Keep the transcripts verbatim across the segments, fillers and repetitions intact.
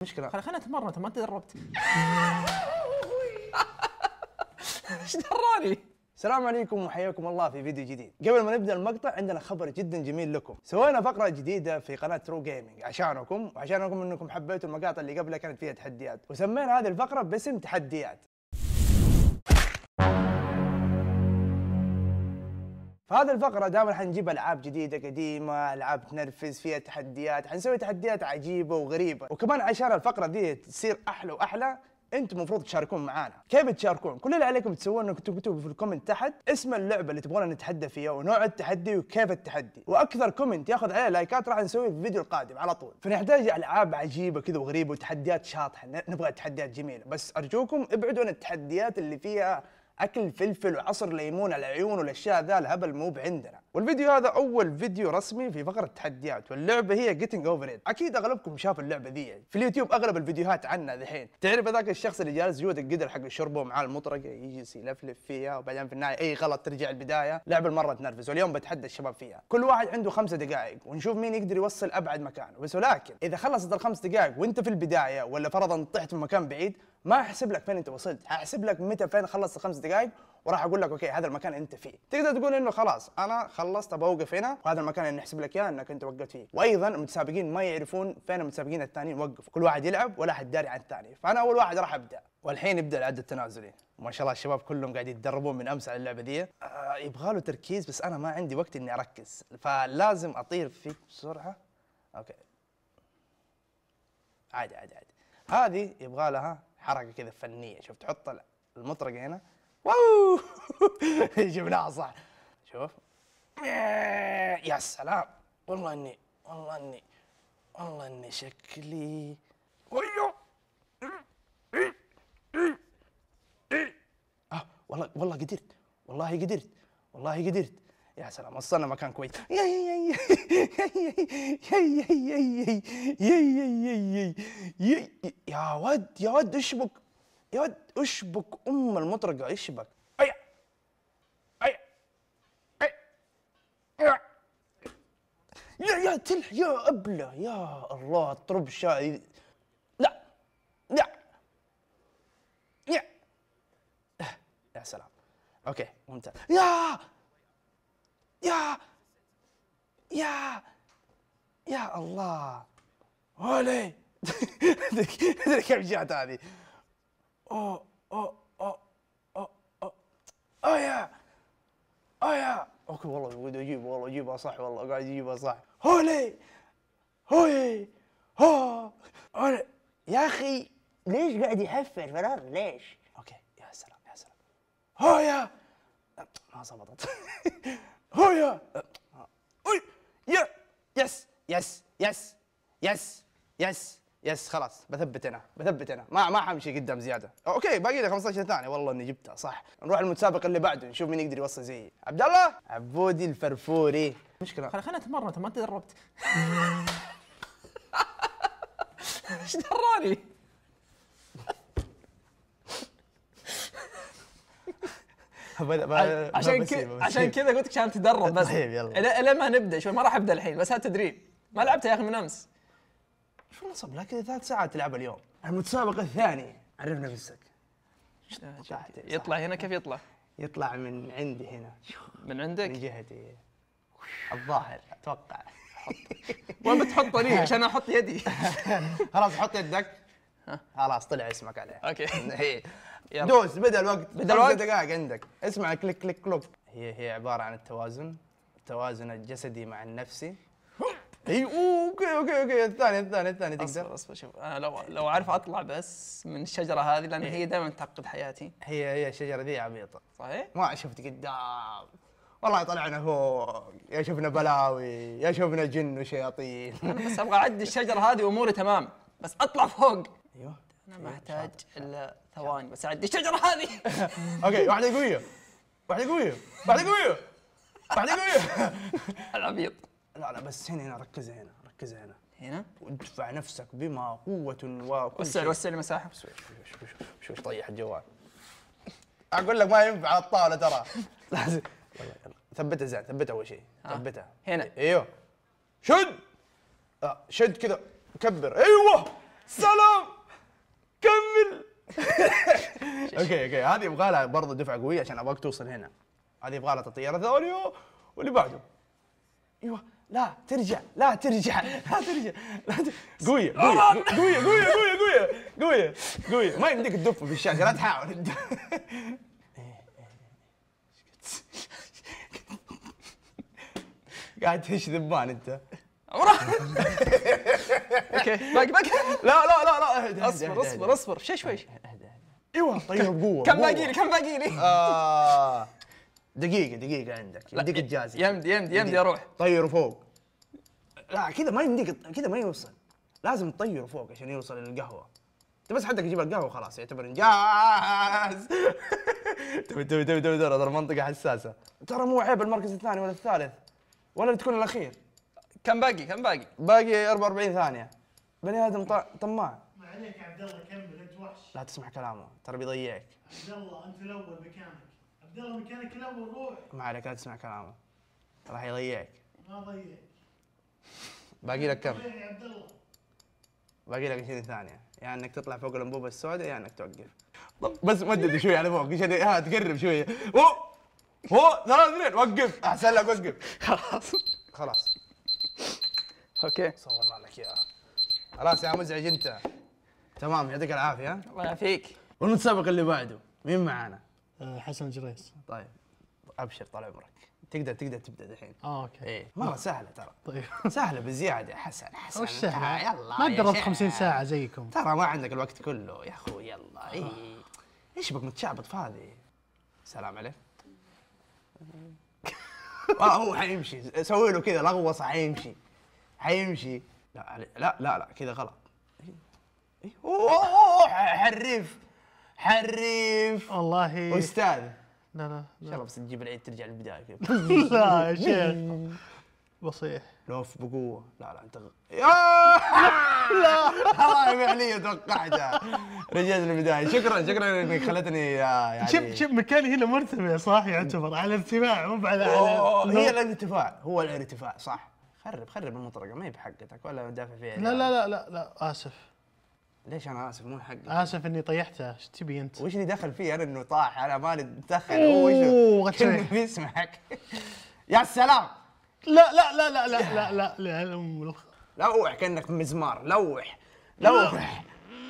مشكلة خلينا نتمرن، انت ما تدربت. ايش دراني؟ السلام عليكم وحياكم الله في فيديو جديد. قبل ما نبدا المقطع عندنا خبر جدا جميل لكم. سوينا فقره جديده في قناه ترو جيمنج عشانكم وعشانكم انكم حبيتوا المقاطع اللي قبلها كانت فيها تحديات، وسمينا هذه الفقره باسم تحديات. فهذه الفقره دائما حنجيب العاب جديده قديمه، العاب تنرفز فيها تحديات، حنسوي تحديات عجيبه وغريبه. وكمان عشان الفقره دي تصير احلى واحلى انتم المفروض تشاركون معانا. كيف تشاركون؟ كل اللي عليكم تسوونه انكم تكتبوا في الكومنت تحت اسم اللعبه اللي تبغون نتحدى فيها ونوع التحدي وكيف التحدي، واكثر كومنت ياخذ عليه لايكات راح نسويه في الفيديو القادم على طول. فنحتاج العاب عجيبه كذا وغريبه وتحديات شاطحه، نبغى تحديات جميله، بس ارجوكم ابعدوا عن التحديات اللي فيها اكل فلفل وعصر ليمون على العيون والاشياء ذا الهبل مو بعندنا. والفيديو هذا اول فيديو رسمي في فقره التحديات، واللعبه هي جيتنج اوفر ات. اكيد اغلبكم شاف اللعبه ذي في اليوتيوب، اغلب الفيديوهات عنها ذحين. تعرف ذاك الشخص اللي جالس جود القدر حق شربه مع المطرقه يجلس يلفلف فيها وبعدين في النهايه اي غلط ترجع البدايه. لعبه مره تنرفز، واليوم بتحدى الشباب فيها. كل واحد عنده خمسة دقائق ونشوف مين يقدر يوصل ابعد مكان. بس ولكن اذا خلصت الخمس دقائق وانت في البدايه ولا فرضا طحت من مكان بعيد، ما احسب لك فين انت وصلت، حاحسب لك متى فين خلصت الخمس دقائق وراح اقول لك اوكي هذا المكان انت فيه. تقدر تقول انه خلاص انا خلصت ابغى اوقف هنا وهذا المكان اللي نحسب لك اياه انك انت وقفت فيه. وايضا المتسابقين ما يعرفون فين المتسابقين الثانيين وقفوا، كل واحد يلعب ولا حد داري عن الثاني. فانا اول واحد راح ابدا، والحين يبدا العد التنازلي. ما شاء الله الشباب كلهم قاعدين يتدربون من امس على اللعبه دي. آه يبغى له تركيز، بس انا ما عندي وقت اني اركز، فلازم اطير فيك بسرعه. اوكي عادي عادي عادي. هذه يبغى لها حركه كذا فنيه. شوف تحط المطرقه هنا، واو جبناها صح. شوف يا سلام، والله اني والله اني والله اني شكلي ويو اه والله والله قدرت، والله قدرت والله قدرت. يا سلام وصلنا مكان كويس. يا يا يا يا يا يا يا يا ود يا ود اشبك يا ود اشبك ام المطرقه اشبك. اي اي اي يا يا تلح يا ابله يا الله اطرب شاي. لا لا يا يا سلام. اوكي ممتاز. يا يا يا يا الله هولي. تدري كيف جات هذه؟ اوه اوه اوه اوه اوه اوه يا اوه يا اوكي والله قاعد اجيب، والله اجيبها صح، والله قاعد اجيبها صح. هولي هوي هو هولي. يا اخي ليش قاعد يحفر فراغ ليش؟ اوكي يا سلام يا سلام. هويا ما ظبطت. هويا اوي يا يس يس يس يس يس يس خلاص بثبت انا بثبت انا ما ما حمشي قدام زياده. اوكي باقي لي خمسطعش ثانيه، والله اني جبتها صح. نروح المتسابق اللي بعده نشوف مين يقدر يوصل زيي. عبد الله عبودي الفرفوري. مشكله خلينا نتمرن، انت ما تدربت. ايش دراني؟ عشان كذا عشان كذا قلت لك عشان تدرب بس. طيب يلا الى ما نبدا شوي، ما راح ابدا الحين، بس هذا تدريب. ما لعبتها يا اخي من امس. شو نصب لك ثلاث ساعات تلعب اليوم؟ المتسابق الثاني عرفنا نفسك. يطلع هنا كيف يطلع؟ يطلع من عندي هنا. من عندك؟ من جهتي الظاهر اتوقع. وين بتحطه لي عشان احط يدي؟ خلاص حط يدك. خلاص طلع اسمك عليه. اوكي دوس. بدا الوقت. بدا الوقت. دقائق عندك. اسمع كليك كليك كلوك. هي هي عباره عن التوازن، التوازن الجسدي مع النفسي. اي اوكي اوكي اوكي الثاني الثاني الثاني تقدر. اصبر اصبر شوف، انا لو لو اعرف اطلع بس من الشجره هذه، لان هي دائما تعقد حياتي. هي هي الشجره ذي عبيطه صحيح؟ ما شفت قدام، والله طلعنا فوق يا شفنا بلاوي يا شفنا جن وشياطين. انا بس ابغى اعدي الشجره هذه واموري تمام، بس اطلع فوق. ايوه انا ما احتاج الا ثواني بس اعدي الشجره هذه. اوكي واحده قويه واحده قويه واحده قويه واحده قويه. العبيط. لا لا بس هنا هنا ركزها هنا ركزها هنا هنا وادفع نفسك بما قوة وكل وسع شيء. وسع لي مساحة. شوف شوف شوف شوف طيح الجوال. اقول لك ما ينفع على الطاولة ترى. لازم يلا يلا ثبتها زين، ثبتها اول شيء، ثبتها هنا. ايوه شد. آه شد كذا كبر. ايوه سلام وش وش اوكي اوكي هذه يبغى لها برضه دفعه قويه عشان ابغاك توصل هنا. هذه يبغى لها تطيره ثانيه واللي بعده. ايوه لا ترجع لا ترجع لا ترجع لا ترجع. قويه قويه قويه قويه قويه قويه قويه ما يمديك تدف في الشاشه لا تحاول. قاعد تهش ذبان انت. اوكي باقي باقي. لا لا لا لا اهدى اصبر اصبر اصبر شوي شوي. ايوه طير بقوه. كم باقي لي كم باقي لي؟ آه دقيقة دقيقة عندك يمديك تجازي. يمدي يمدي يمدي اروح. طيره فوق. لا كذا ما يمديك كذا ما يوصل. لازم تطيره فوق عشان يوصل للقهوة. انت بس حدك تجيب القهوة خلاص يعتبر انجاز. تبي تبي تبي تبي ترى المنطقة حساسة. ترى مو عيب المركز الثاني ولا الثالث ولا تكون الأخير. كم باقي كم باقي؟ باقي أربعة وأربعين ثانية. بني آدم طماع. ما عليك يا عبد الله كمل انت وحش. لا تسمع كلامه ترى بيضيعك. عبد الله انت الاول مكانك. عبد الله مكانك الاول روح. ما عليك لا تسمع كلامه راح يضيعك. ما ضيعك. باقي لك كم؟ ضيع يا عبد الله. باقي لك عشرين ثانية يا يعني انك تطلع فوق الانبوبة السوداء يا يعني انك توقف. طب بس مدد شوي على فوق عشان ها تقرب شوية. اوه اوه ثلاث اثنين وقف احسن لك وقف. خلاص خلاص اوكي صورنا لك اياها. خلاص يا مزعج انت. تمام يعطيك العافية. الله يعافيك. والمتسابق اللي بعده مين معانا؟ آه حسن جريس. طيب ابشر طال عمرك. تقدر تقدر تبدا الحين. اه اوكي. ايه مرة سهلة ترى. طيب سهلة بزيادة يا حسن حسن. وش سهلة؟ يلا ما يا دربت شيخ. خمسين ساعة زيكم. ترى ما عندك الوقت كله يا اخوي يلا اي. ايش بك متشعبط في هذه؟ سلام عليك. آه هو حيمشي سوي له كذا لغوصه حيمشي حيمشي. لا لا لا لا كذا غلط. إيه؟ اوه حريف حريف والله استاذ. لا لا ان شاء الله بس تجيب العيد ترجع للبدايه كذا. لا يا شيخ بصيح. لوف بقوه. لا لا انت غ... لا والله فعليا توقعتها. رجعت للبدايه. شكرا شكرا انك خلتني يعني شوف شوف مكاني هنا مرتفع صح يعتبر على ارتفاع مو على أوه، على هي الارتفاع هو الارتفاع صح. خرب خرب المطرقه ما هي بحقتك ولا دافع فيها. لا لا لا لا لا اسف. ليش انا اسف مو حقك؟ اسف اني طيحته ايش تبي انت؟ وش اللي دخل فيه انا انه طاح انا مالي دخل. أوه، هو وش غتشوي. كلمه بيسمعك. يا سلام. لا لا لا لا لا لا لا لا الام الخ. لوح كانك مزمار لوح لوح.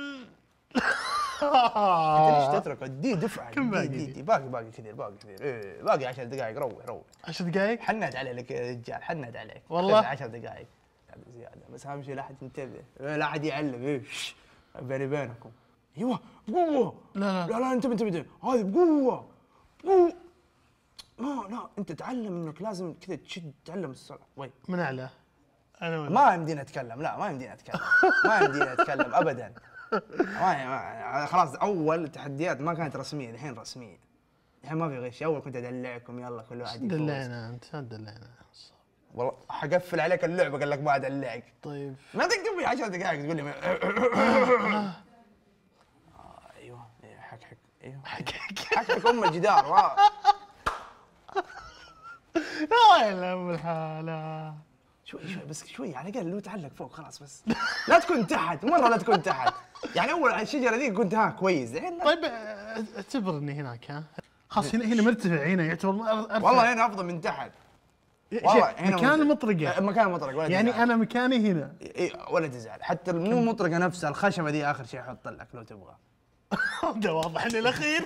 انت ليش تتركه؟ دي دفعه. كم باقي دي, دي؟ دي باقي باقي كثير باقي كثير. إيه باقي عشر دقائق روح روح. عشر دقايق؟ حناد عليه لك يا رجال حناد عليك. والله؟ عشر دقائق زياده بس اهم شيء لا احد ينتبه لا احد يعلم. ايش بيني بينكم. ايوه بقوه. لا لا لا لا انتبه انتبه انتبه. هذه بقوه بقوه. ما لا انت تعلم انك لازم كذا تشد تعلم السرعه. وين من اعلى؟ انا وين؟ ما يمدينا اتكلم. لا ما يمدينا اتكلم. ما يمدينا اتكلم ابدا. ما ما- خلاص اول تحديات ما كانت رسميه الحين رسميه. الحين ما في غش. اول كنت ادلعكم يلا كل واحد يفوز. دلعنا انت دلعنا. والله حقفل عليك اللعبه قال لك ما ادلعك. طيب ما تكتب لي عشر دقائق تقول لي ما- آه ايوه إيه، حك حك ايوه حك حك ام الجدار. واو. يا ويل ام الحالة. شوي شوي بس شوي على الاقل لو تعلق فوق خلاص بس. لا تكون تحت مره لا تكون تحت. يعني اول على الشجره ذي كنت ها كويس الحين لا. طيب اعتبر اني هناك ها خلاص هنا هنا مرتفع هنا يعتبر أرفع. والله هنا افضل من تحت. شيء- والله هنا مكان ممتاز. المطرقة مكان المطرقه ولا يعني تزعل. انا مكاني هنا. إيه ولا تزعل حتى مو المطرقه نفسها الخشبه دي اخر شيء احط لك لو تبغى. ده واضح اني الاخير.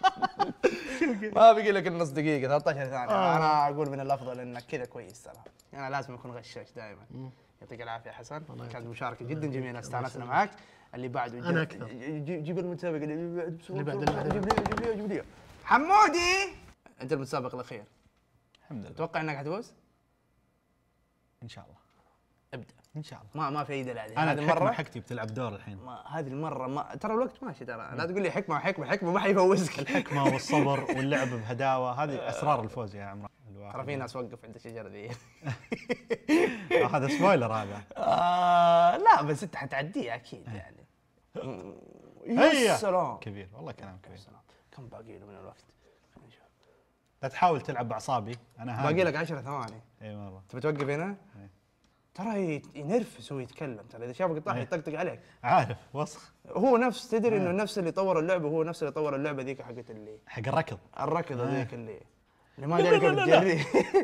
ما بقي لك النص دقيقه ثلاثة عشر ثانيه. آه. انا اقول من الافضل انك كذا كويس ترى. انا لازم اكون غشاش دائما. يعطيك العافيه حسن كانت مشاركه جدا جميله استانسنا معك. اللي بعده أنا أكثر. جيب جيب المتسابق اللي بعده اللي بعده، اللي بعده. جيب لي جيب لي جيب لي حمودي. انت المتسابق الاخير الحمد لله تتوقع انك حتفوز؟ ان شاء الله. ابدا. ان شاء الله. ما ما في اي دلع. انا هذه الحكمه المره حقتي بتلعب دور الحين. ما هذه المره ما ترى الوقت ماشي ترى لا تقول لي حكمه حكمه حكمه ما حيفوزك. الحكمه والصبر واللعب بهداوه هذه اسرار الفوز يا عمران. ترى في ناس وقف عند الشجره ذي. هذا سبويلر هذا. آه لا بس انت حتعديه اكيد يعني. يا هيا. سلام. كبير والله كلام كبير. سلام. كم باقي له من الوقت؟ خلينا نشوف. لا تحاول تلعب باعصابي انا هادي. باقي لك عشر ثواني. اي والله. تبي توقف هنا؟ ترى يت- ينرفز هو يتكلم، ترى اذا شافك طاح إيه. يطقطق عليك. عارف وسخ هو نفس تدري انه نفس اللي طور اللعبه، هو نفس اللي طور اللعبه ذيك حقت اللي حق الركض. الركضه ذيك اللي اللي ما داري كيف تجري.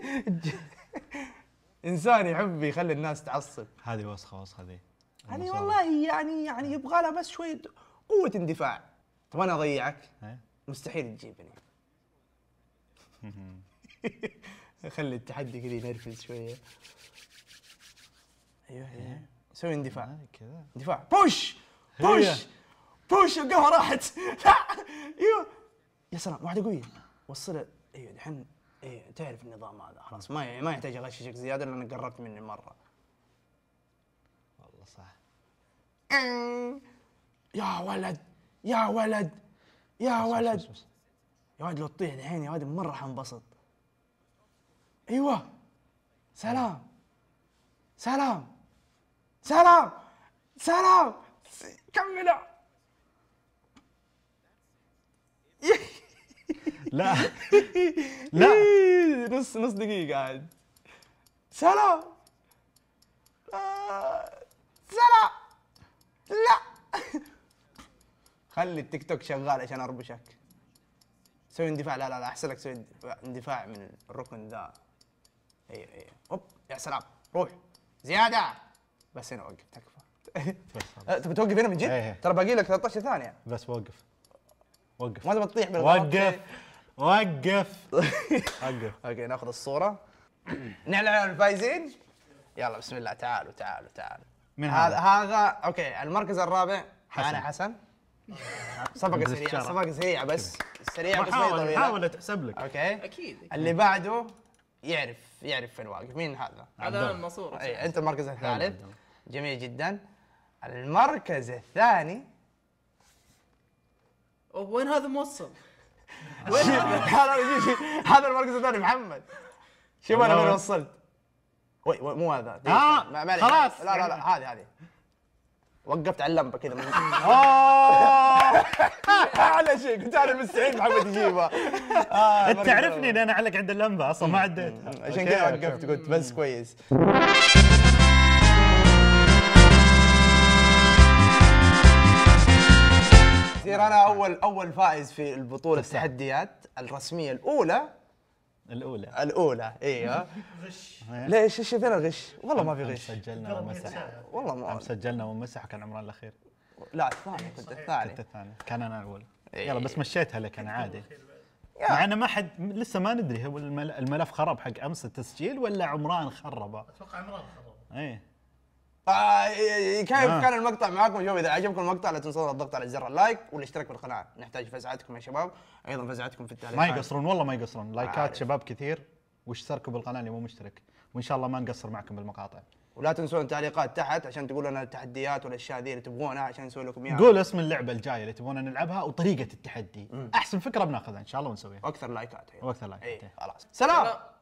انسان يحب يخلي الناس تعصب. هذه وسخه وسخه ذي. هذه والله يعني يعني يبغى لها بس شويه قوه اندفاع. طب انا اضيعك؟ إيه. مستحيل تجيبني. خلي التحدي كذا ينرفز شويه. ايوه ايوه سوي اندفاع. هذه كذا. اندفاع بوش هي. بوش بوش القهوه راحت. ايوه يا سلام واحده قويه وصلها. ايوه دحين ايوه تعرف النظام هذا خلاص ما ما يحتاج اغششك زياده لانك قربت مني مره. والله صح. يا ولد يا ولد يا ولد بس بس. يا ولد لو تطيح دحين يا ولد مره حنبسط. ايوه سلام سلام سلام سلام كملها. لا لا نص نص دقيقة عاد. سلام آه، سلام لا. خلي التيك توك شغال عشان اربشك. سوي اندفاع. لا لا لا احسن لك سوي اندفاع من الركن ذا. ايوه ايوه هوب يا سلام روح زيادة. بس هنا وقف تكفى. بس تبي توقف هنا من جد؟ إيه. ترى باقي لك ثلاثة عشر ثانية. بس وقف وقف ما تبي تطيح بالغلط. وقف وقف وقف. اوكي ناخذ الصورة. نعلن عن الفايزين. يلا بسم الله تعالوا تعالوا تعالوا. من هذا هذا؟ هذا اوكي المركز الرابع حسن. انا حسن. صفقة سريعة بالاستشارة. صفقة سريعة بس سريعة بس ما هي حاول طويلة. حاول تحسب لك. اوكي اكيد اللي بعده يعرف يعرف فين واقف. مين هذا؟ هذا المنصور. اي انت المركز الثالث. عبد الله. جميل جدا. المركز الثاني أوه، وين هذا موصل؟ وين هذا؟ هذا المركز الثاني محمد. شوف انا وين وصلت. وي وي مو هذا. آه، ما- معليش. خلاص. لا لا لا هذه هذه. وقفت على اللمبه كذا من اعلى شيء قلت انا مستحيل محمد يجيبها. آه، انت المركز تعرفني ان انا اعلق عند اللمبه اصلا ما عديت. عشان كذا وقفت قلت بس كويس. يصير انا اول اول فائز في البطوله التحديات الرسميه الاولى. الاولى. الاولى ايوه. ليش ايش فين الغش؟ والله ما في أم غش. سجلنا ومسح. والله ما أم سجلنا ومسح وكان عمران الاخير. لا الثاني كنت الثاني. كنت الثاني كان انا الاول. إيه. يلا بس مشيتها لك انا عادي. يا. مع انه ما حد لسه ما ندري هو المل- الملف خرب حق امس التسجيل ولا عمران خربه. اتوقع عمران خلاص. ايه آه، ي- ي- كيف آه. كان المقطع معاكم؟ شوف اذا عجبكم المقطع لا تنسون الضغط على زر اللايك والاشتراك بالقناه. نحتاج فزعتكم يا شباب، ايضا فزعتكم في التعليقات. ما يقصرون والله ما يقصرون لايكات عارف. شباب كثير واشتركوا بالقناه اللي مو مشترك وان شاء الله ما نقصر معكم بالمقاطع. ولا تنسون التعليقات تحت عشان تقولوا لنا التحديات والاشياء ذي اللي تبغونها عشان نسوي لكم اياها. قول اسم اللعبه الجايه اللي تبغون نلعبها وطريقه التحدي. احسن فكره بناخذها ان شاء الله ونسويها. واكثر لايكات. واكثر لايكات. اي خلاص سلام.